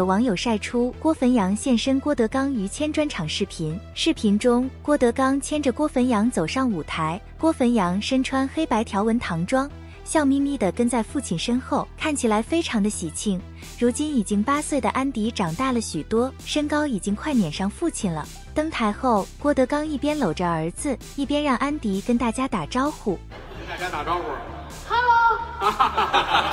网友晒出郭汾阳现身郭德纲于谦专场视频。视频中，郭德纲牵着郭汾阳走上舞台，郭汾阳身穿黑白条纹唐装，笑眯眯地跟在父亲身后，看起来非常的喜庆。如今已经8岁的安迪长大了许多，身高已经快撵上父亲了。登台后，郭德纲一边搂着儿子，一边让安迪跟大家打招呼。 跟大家打招呼 ，Hello 。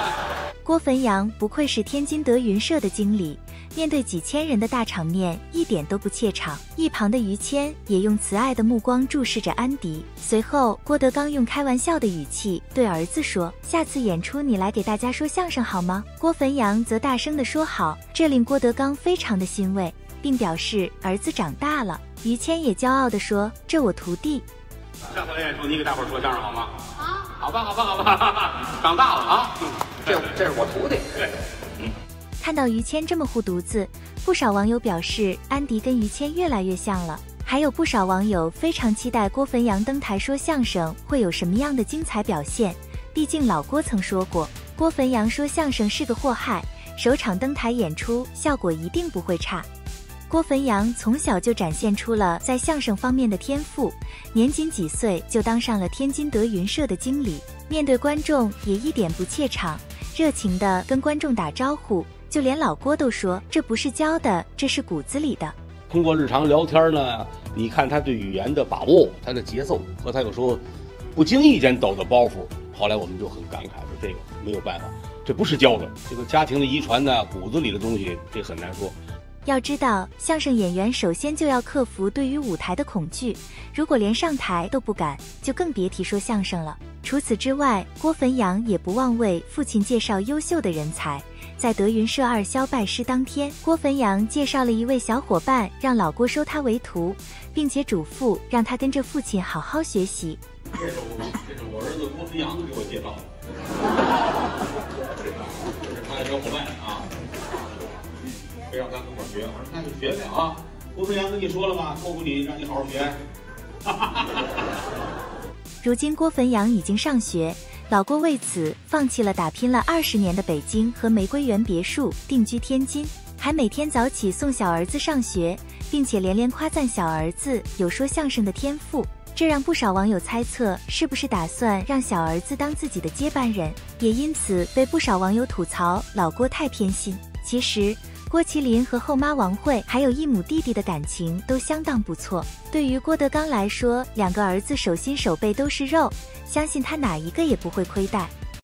郭汾阳不愧是天津德云社的经理，面对几千人的大场面，一点都不怯场。一旁的于谦也用慈爱的目光注视着安迪。随后，郭德纲用开玩笑的语气对儿子说：“下次演出你来给大家说相声好吗？”郭汾阳则大声地说好，这令郭德纲非常的欣慰，并表示儿子长大了。于谦也骄傲地说：“这我徒弟。” 下次来演出你给大伙儿说相声好吗？好吧，长大了啊。这是我徒弟。对， 看到于谦这么护犊子，不少网友表示安迪跟于谦越来越像了。还有不少网友非常期待郭汾阳登台说相声会有什么样的精彩表现。毕竟老郭曾说过，郭汾阳说相声是个祸害，首场登台演出效果一定不会差。郭汾阳从小就展现出了在相声方面的天赋，年仅几岁就当上了天津德云社的经理，面对观众也一点不怯场，热情地跟观众打招呼，就连老郭都说这不是教的，这是骨子里的。 通过日常聊天呢，你看他对语言的把握，他的节奏和他有时候不经意间抖的包袱，后来我们就很感慨说这个没有办法，这不是教的，这个家庭的遗传呢，骨子里的东西这很难说。 要知道，相声演员首先就要克服对于舞台的恐惧，如果连上台都不敢，就更别提说相声了。除此之外，郭汾阳也不忘为父亲介绍优秀的人才。在德云社2萧拜师当天，郭汾阳介绍了一位小伙伴，让老郭收他为徒，并且嘱咐让他跟着父亲好好学习。 这是我儿子郭汾阳给我介绍的，这是他的小伙伴啊。非让他跟我学，我说那就学呗啊！郭汾阳跟你说了吗？托付你，让你好好学。 如今郭汾阳已经上学，老郭为此放弃了打拼了20年的北京和玫瑰园别墅，定居天津，还每天早起送小儿子上学，并且连连夸赞小儿子有说相声的天赋。这让不少网友猜测，是不是打算让小儿子当自己的接班人，也因此被不少网友吐槽老郭太偏心。其实郭麒麟和后妈王慧还有一母弟弟的感情都相当不错。对于郭德纲来说，2个儿子手心手背都是肉，相信他哪一个也不会亏待。